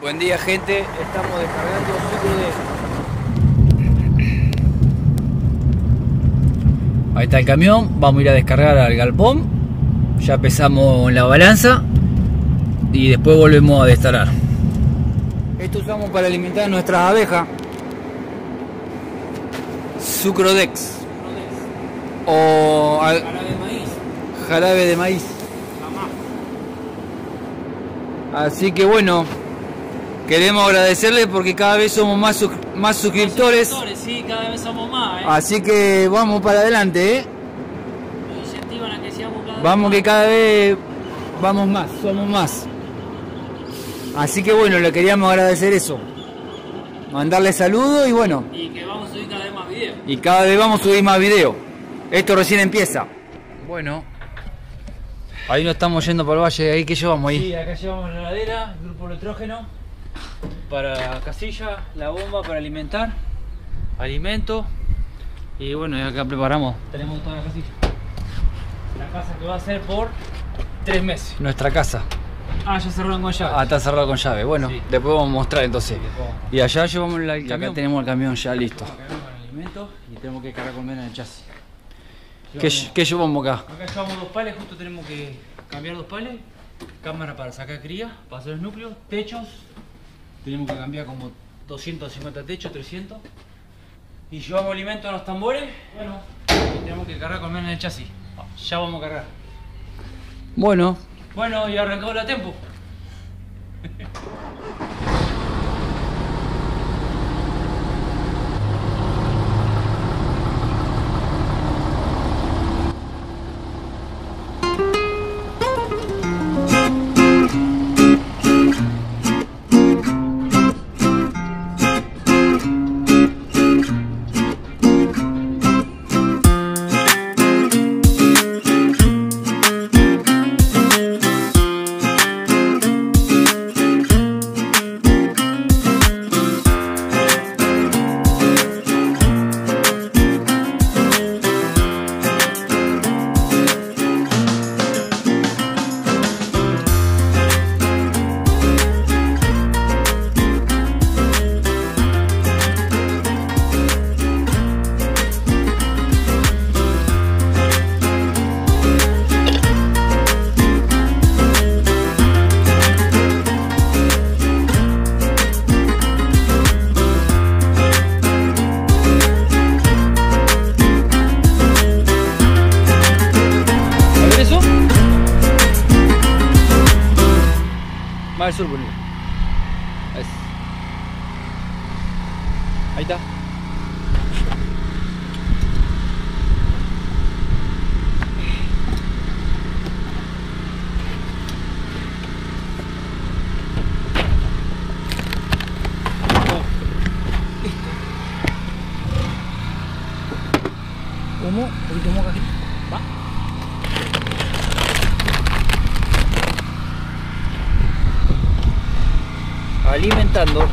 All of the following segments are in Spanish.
Buen día, gente, estamos descargando Sucro. Ahí está el camión, vamos a ir a descargar al galpón. Ya pesamos la balanza y después volvemos a destalar. Esto usamos para alimentar nuestras abejas. Sucrodex. O Jarabe de maíz. jarabe de maíz. Así que bueno, queremos agradecerles porque cada vez somos más suscriptores. Sí, cada vez somos más, Así que vamos para adelante, Nos incentivan a que seamos cada Vamos vez que cada vez vamos más, somos más. Así que bueno, le queríamos agradecer eso. Mandarle saludos y bueno. Y que vamos a subir cada vez más videos. Y cada vez vamos a subir más videos. Esto recién empieza. Bueno. Ahí nos estamos yendo para el valle. ¿Ahí qué llevamos ahí? Sí, acá llevamos la heladera, el grupo nitrógeno, para casilla, la bomba para alimentar, alimento. Y bueno, y acá preparamos. Tenemos toda la casilla. La casa que va a ser por 3 meses. Nuestra casa. Ah, ya cerraron con llave. Ah, está cerrado con llave. Bueno, Sí. después vamos a mostrar entonces. Después. Y allá llevamos el camión. Acá tenemos el camión ya listo. Vamos a cargar con alimento y tenemos que cargar con menos en el chasis. ¿Qué llevamos acá? Acá llevamos 2 pales, justo tenemos que cambiar 2 pales. Cámara para sacar cría, para hacer los núcleos, techos. Tenemos que cambiar como 250 techos, 300. Y llevamos alimento a los tambores. Bueno, y tenemos que cargar con menos en el chasis. Ya vamos a cargar. Bueno. Bueno, y arrancamos la tempo. Va al sur, boludo. Ahí está. Humo, un poquito de humo aquí. Va. Alimentando.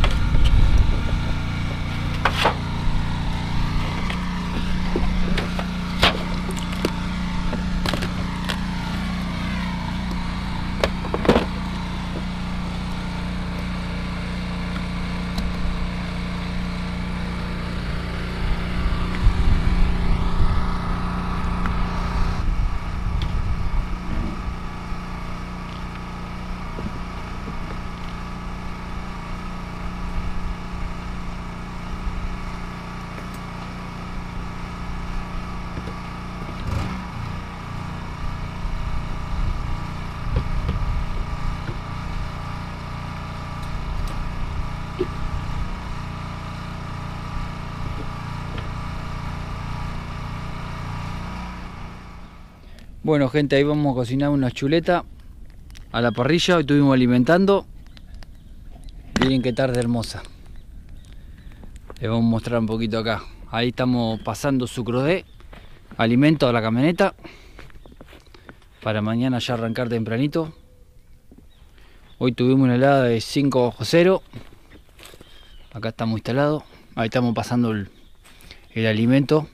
Bueno, gente, ahí vamos a cocinar una chuleta a la parrilla. Hoy estuvimos alimentando. Miren qué tarde hermosa. Les vamos a mostrar un poquito acá. Ahí estamos pasando Sucrodex, alimento a la camioneta para mañana ya arrancar tempranito. Hoy tuvimos una helada de 5 bajo cero. Acá estamos instalados. Ahí estamos pasando el alimento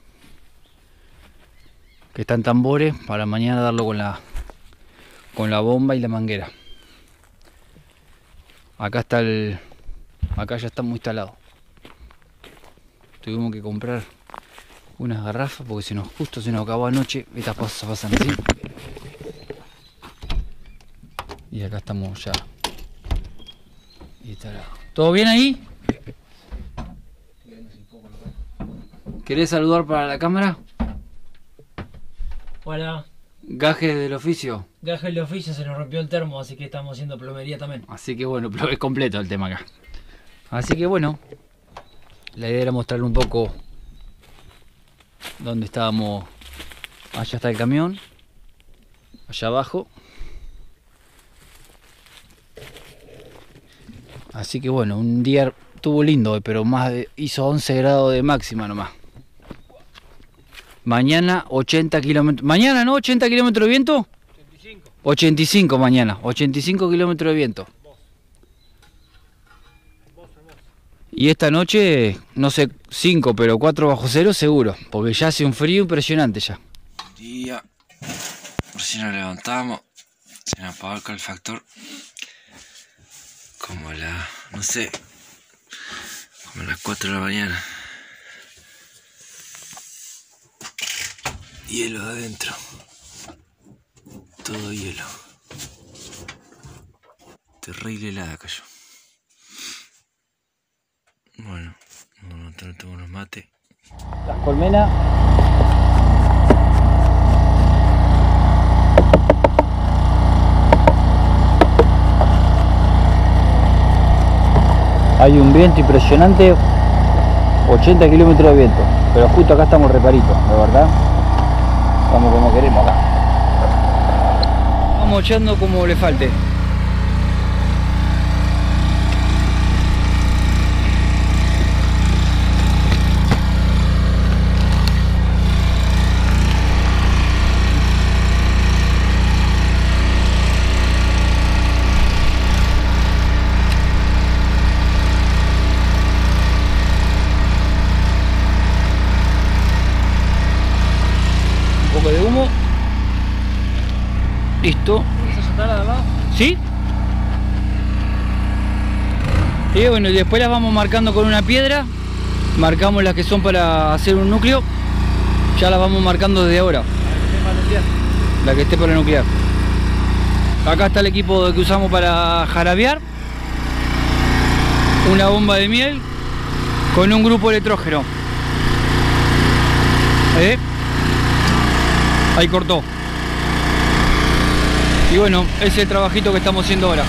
que está en tambores para mañana darlo con la bomba y la manguera. Acá está el... Acá ya está muy instalado. Tuvimos que comprar unas garrafas porque justo se nos acabó anoche. Estas cosas pasan así. Y acá estamos ya instalados. ¿Todo bien ahí? ¿Querés saludar para la cámara? Hola. Gajes del oficio. Gajes del oficio, se nos rompió el termo, así que estamos haciendo plomería también. Así que bueno, es completo el tema acá. Así que bueno, la idea era mostrarle un poco dónde estábamos. Allá está el camión, allá abajo. Así que bueno, un día estuvo lindo hoy, pero hizo 11 grados de máxima nomás. Mañana 80 kilómetros. Mañana, ¿no? 80 kilómetros de viento. 85. 85 mañana. 85 kilómetros de viento. Y esta noche, no sé, 5, pero 4 bajo cero seguro. Porque ya hace un frío impresionante ya. Día. Por si nos levantamos. Se nos apagó el calefactor. Como no sé. Como a las 4 de la mañana. Hielo adentro. Todo hielo. Terrible helada cayó. Bueno, vamos a tener unos mates. Las colmenas. Hay un viento impresionante. 80 kilómetros de viento. Pero justo acá estamos reparitos, de verdad. Vamos como queremos acá. Vamos echando como le falte. Un poco de humo. Listo. ¿Esa ya está la de al lado? ¿Sí? Y bueno, y después las vamos marcando con una piedra. Marcamos las que son para hacer un núcleo. Ya las vamos marcando desde ahora. La que esté para nuclear. Acá está el equipo que usamos para jarabear. Una bomba de miel con un grupo electrógeno. Ahí cortó. Y bueno, ese es el trabajito que estamos haciendo ahora.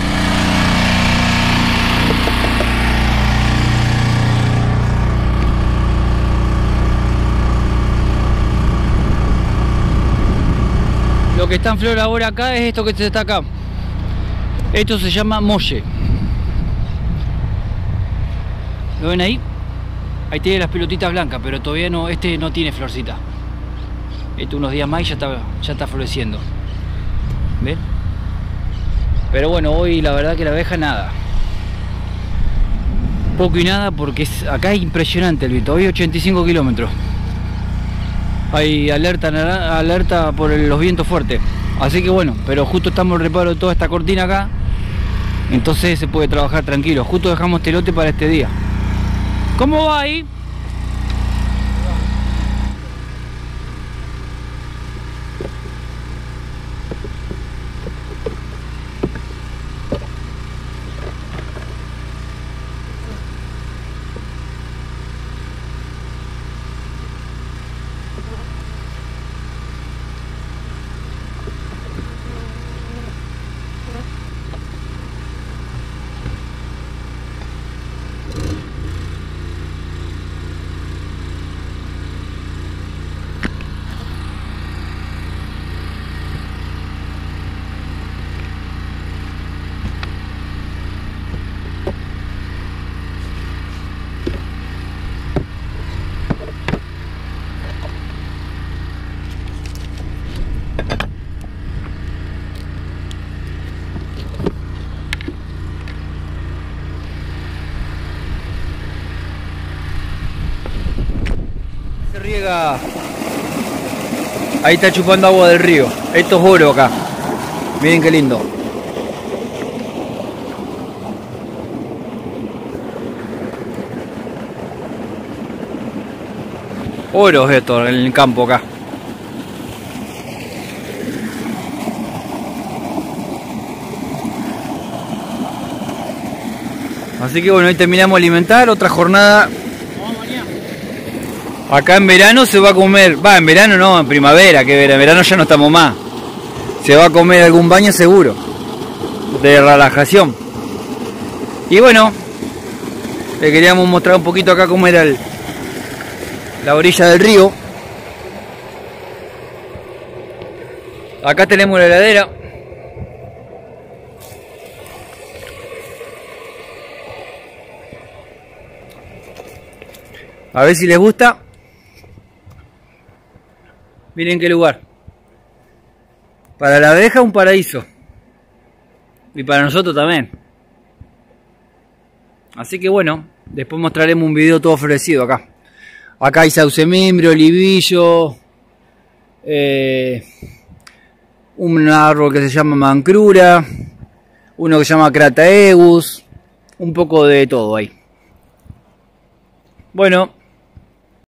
Lo que está en flor ahora acá es esto que está acá. Esto se llama molle. ¿Lo ven ahí? Ahí tiene las pelotitas blancas, pero todavía no, este no tiene florcita. Esto unos días más y ya está floreciendo. ¿Ven? Pero bueno, hoy la verdad que la abeja nada. Poco y nada porque acá es impresionante el viento. Hoy 85 kilómetros. Hay alerta por los vientos fuertes. Así que bueno, pero justo estamos reparando toda esta cortina acá. Entonces se puede trabajar tranquilo. Justo dejamos este lote para este día. ¿Cómo va ahí? Riega. Ahí está chupando agua del río. Esto es oro acá. Miren qué lindo. Oros esto en el campo acá. Así que bueno, hoy terminamos de alimentar, otra jornada. Acá en verano se va a comer, en verano no, en primavera, que en verano ya no estamos más. Se va a comer algún baño seguro, de relajación. Y bueno, le queríamos mostrar un poquito acá cómo era la orilla del río. Acá tenemos la heladera. A ver si les gusta. Miren qué lugar. Para la abeja un paraíso. Y para nosotros también. Así que bueno, después mostraremos un video todo florecido acá. Acá hay saucemimbre, olivillo. Un árbol que se llama mancrura. Uno que se llama crataegus. Un poco de todo ahí. Bueno.